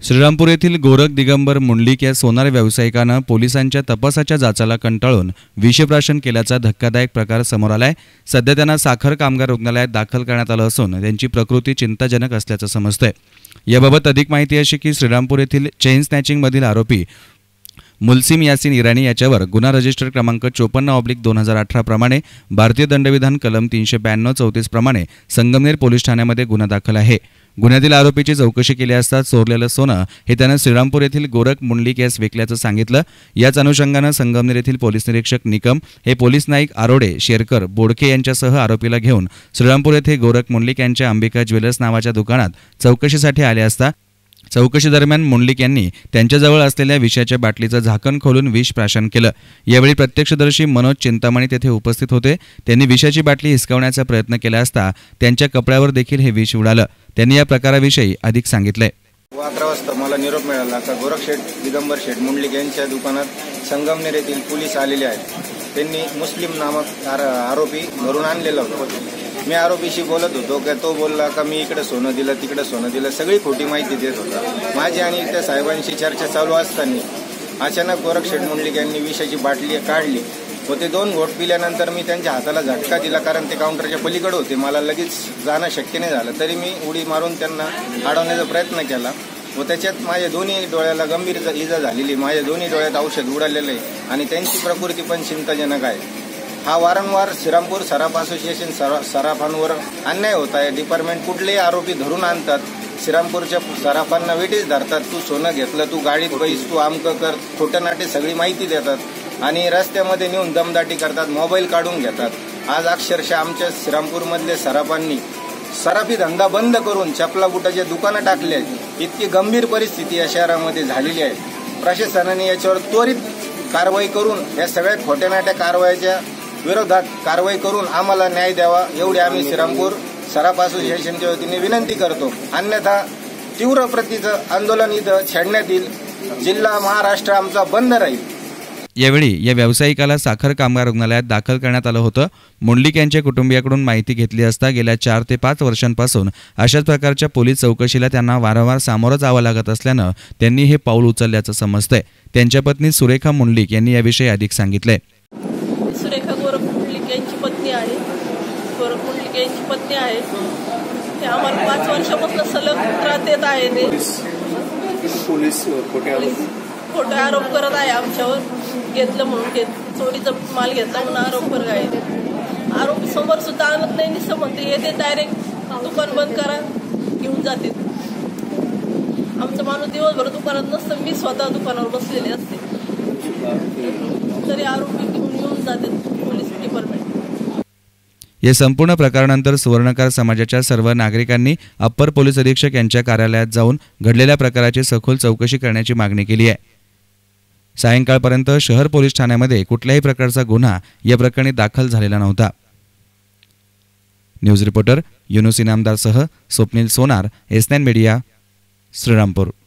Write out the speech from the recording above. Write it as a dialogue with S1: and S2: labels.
S1: श्रीरामपूर येथील गोरख दिगंबर मुंडलिक या सोनार व्यावसायिकानं पोलिसांच्या तपासाच्या जाचाला कंटाळून विषप्राशन केल्याचा धक्कादायक प्रकार समोर आलाय। सध्या त्यांना साखर कामगार रुग्णालयात दाखल करण्यात आलं असून त्यांची प्रकृती चिंताजनक असल्याचं समजतंय। याबाबत अधिक माहिती अशी की श्रीरामपूर येथील चेन स्नॅचिंगमधील आरोपी मुलसिम यासिन इराणी याच्यावर गुन्हा रजिस्टर क्रमांक 54/2018 प्रमाणे भारतीय दंडविधान कलम 392-34 प्रमाणे संगमनेर पोलीस ठाण्यामध्ये गुन्हा दाखल आहे। गुन्ह्यातील आरोपीची चौकशी केली असता चोरलेलं सोनं हे त्यानं श्रीरामपूर येथील गोरख मुंडलिक यास विकल्याचं सांगितलं। याच अनुषंगानं संगमनेर येथील पोलीस निरीक्षक निकम हे पोलीस नाईक आरोडे, शेरकर, बोडके यांच्यासह आरोपीला घेऊन श्रीरामपूर येथे गोरख मुंडलिक यांच्या अंबिका ज्वेलर्स नावाच्या दुकानात चौकशीसाठी आले असता चौकशी दरम्यान मुंडलिक यांनी त्यांच्याजवळ असलेल्या विषाच्या बाटलीचं झाकण खोलून विष प्राशन केलं। यावेळी प्रत्यक्षदर्शी मनोज चिंतामणी तेथे उपस्थित होते। त्यांनी विषाची बाटली हिसकावण्याचा प्रयत्न केला असता त्यांच्या कपड्यावर देखील हे विष उडालं। त्यांनी या प्रकाराविषयी अधिक सांगितले।
S2: 11 वाजता मला निरोप मिळाला का गोरख शेठ दिगंबर शेठ मुंडलिक यांच्या दुकानात संगमनेर येथील पोलीस आलेले आहेत। त्यांनी मुस्लिम नामक आरोपी धरून आणलेला होता। मी आरोपीशी बोलत होतो की तो बोलला का मी इकडे सोनं दिलं तिकडे सोनं दिलं, सगळी खोटी माहिती देत होता। माझी आणि त्या साहेबांशी चर्चा चालू असताना अचानक गोरख शेठ मुंडलिक यांनी विषाची बाटली काढली व ते 2 घोट पिल्यानंतर मी त्यांच्या हाताला झटका दिला, कारण ते काउंटरच्या पलीकडे होते, मला लगेच जाणं शक्य नाही झालं। तरी मी उडी मारून त्यांना अडवण्याचा प्रयत्न केला व त्याच्यात माझ्या दोन्ही डोळ्याला गंभीर इजा झालेली, माझ्या दोन्ही डोळ्यात औषध उडालेलं आहे आणि त्यांची प्रकृती पण चिंताजनक आहे। हा वारंवार श्रीरामपूर सराफ असोसिएशन सराफांवर अन्याय होत आहे। डिपार्टमेंट कुठलेही आरोपी धरून आणतात, श्रीरामपूरच्या सराफांना वेटीस धरतात, तू सोनं घेतलं, तू गाडीत बैस, तू आमकं कर, खोटं नाटे सगळी माहिती देतात आणि रस्त्यामध्ये नेऊन दमदाटी करतात, मोबाईल काढून घेतात। आज अक्षरशः आमच्या श्रीरामपूरमधले सराफांनी सराफी धंदा बंद करून चपला बुटाचे दुकानं टाकले आहेत। इतकी गंभीर परिस्थिती या शहरामध्ये झालेली आहे। प्रशासनाने याच्यावर त्वरित कारवाई करून या सगळ्या खोट्या नाट्या कारवाईच्या विरोधात कारवाई करून आम्हाला न्याय द्यावा, एवढी आम्ही श्रीरामपूर सराफ असोसिएशनच्या वतीने विनंती करतो। अन्यथा तीव्र प्रतीचं आंदोलन इथं छेडण्यात येईल। जिल्हा महाराष्ट्र आमचा बंद राहील।
S1: यावेळी या व्यावसायिकाला साखर कामगार रुग्णालयात दाखल करण्यात आलं होतं। मुंडलिक यांच्या कुटुंबियाकडून माहिती घेतली असता गेल्या 4 ते 5 वर्षांपासून अशाच प्रकारच्या पोलीस चौकशीला त्यांना वारंवार सामोरं जावं लागत असल्यानं त्यांनी हे पाऊल उचलल्याचं समजतंय। त्यांच्या पत्नी सुरेखा मुंडलिक यांनी याविषयी अधिक सांगितले।
S3: सुरेखा गोरख मुंडलिक यांची पत्नी आहे। गोरख मुंडलिक यांची पत्नी आहे। ते आम्हाला 5 वर्षापासून सलग त्रास देत आहे। ते
S2: पोलीस
S3: खोटे आरोप करत आहे आमच्यावर, घेतलं म्हणून चोरीचा माल घेतला म्हणून आरोप करत आहे। आरोपी समोर सुद्धा आणत नाही, नुसतं म्हणते येते डायरेक्ट दुकान बंद करा घेऊन जाते। आमचा माणूस दिवसभर दुकानात नसतं, मी स्वतः दुकानावर बसलेले असते, तरी आरोपी घेऊन जाते पोलीस डिपार्टमेंट।
S1: या संपूर्ण प्रकारानंतर सुवर्णकार समाजाच्या सर्व नागरिकांनी अप्पर पोलीस अधीक्षक यांच्या कार्यालयात जाऊन घडलेल्या प्रकाराची सखोल चौकशी करण्याची मागणी केली आहे। सायंकाळपर्यंत शहर पोलीस ठाण्यामध्ये कुठल्याही प्रकारचा गुन्हा या प्रकरणी दाखल झालेला नव्हता। न्यूज रिपोर्टर युनुस इनामदारसह स्वप्नील सोनार, S9 मीडिया, श्रीरामपूर।